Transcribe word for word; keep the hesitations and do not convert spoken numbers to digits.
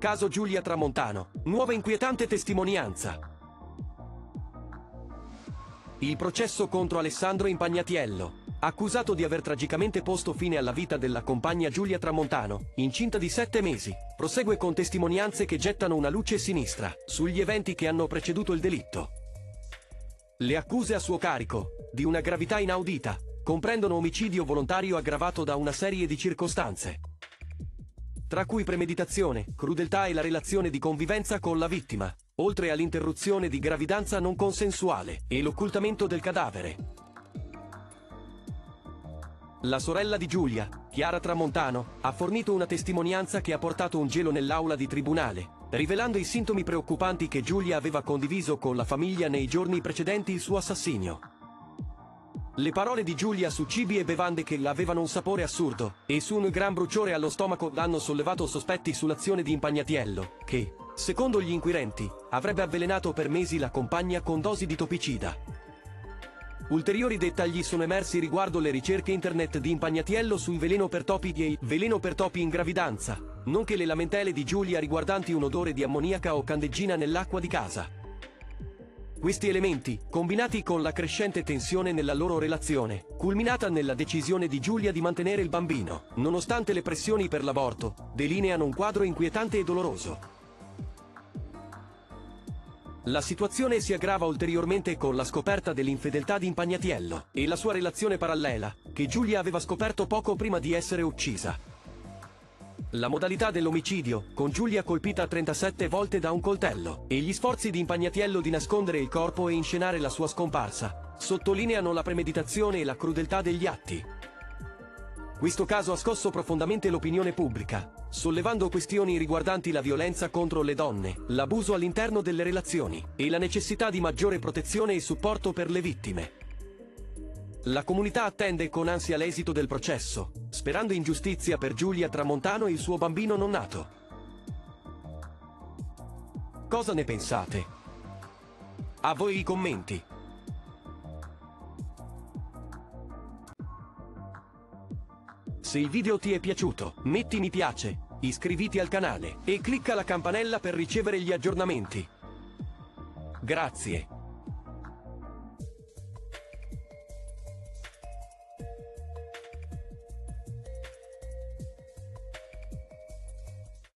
Caso Giulia Tramontano, nuova inquietante testimonianza. Il processo contro Alessandro Impagnatiello, accusato di aver tragicamente posto fine alla vita della compagna Giulia Tramontano, incinta di sette mesi, prosegue con testimonianze che gettano una luce sinistra sugli eventi che hanno preceduto il delitto. Le accuse a suo carico, di una gravità inaudita, comprendono omicidio volontario aggravato da una serie di circostanze, tra cui premeditazione, crudeltà e la relazione di convivenza con la vittima, oltre all'interruzione di gravidanza non consensuale e l'occultamento del cadavere. La sorella di Giulia, Chiara Tramontano, ha fornito una testimonianza che ha portato un gelo nell'aula di tribunale, rivelando i sintomi preoccupanti che Giulia aveva condiviso con la famiglia nei giorni precedenti il suo assassinio. Le parole di Giulia su cibi e bevande che avevano un sapore assurdo e su un gran bruciore allo stomaco hanno sollevato sospetti sull'azione di Impagnatiello, che, secondo gli inquirenti, avrebbe avvelenato per mesi la compagna con dosi di topicida. Ulteriori dettagli sono emersi riguardo le ricerche internet di Impagnatiello sui veleno per topi e veleno per topi in gravidanza, nonché le lamentele di Giulia riguardanti un odore di ammoniaca o candeggina nell'acqua di casa. Questi elementi, combinati con la crescente tensione nella loro relazione, culminata nella decisione di Giulia di mantenere il bambino, nonostante le pressioni per l'aborto, delineano un quadro inquietante e doloroso. La situazione si aggrava ulteriormente con la scoperta dell'infedeltà di Impagnatiello e la sua relazione parallela, che Giulia aveva scoperto poco prima di essere uccisa. La modalità dell'omicidio, con Giulia colpita trentasette volte da un coltello, e gli sforzi di Impagnatiello di nascondere il corpo e inscenare la sua scomparsa, sottolineano la premeditazione e la crudeltà degli atti. Questo caso ha scosso profondamente l'opinione pubblica, sollevando questioni riguardanti la violenza contro le donne, l'abuso all'interno delle relazioni, e la necessità di maggiore protezione e supporto per le vittime. La comunità attende con ansia l'esito del processo, sperando in giustizia per Giulia Tramontano e il suo bambino non nato. Cosa ne pensate? A voi i commenti. Se il video ti è piaciuto, metti mi piace, iscriviti al canale e clicca la campanella per ricevere gli aggiornamenti. Grazie.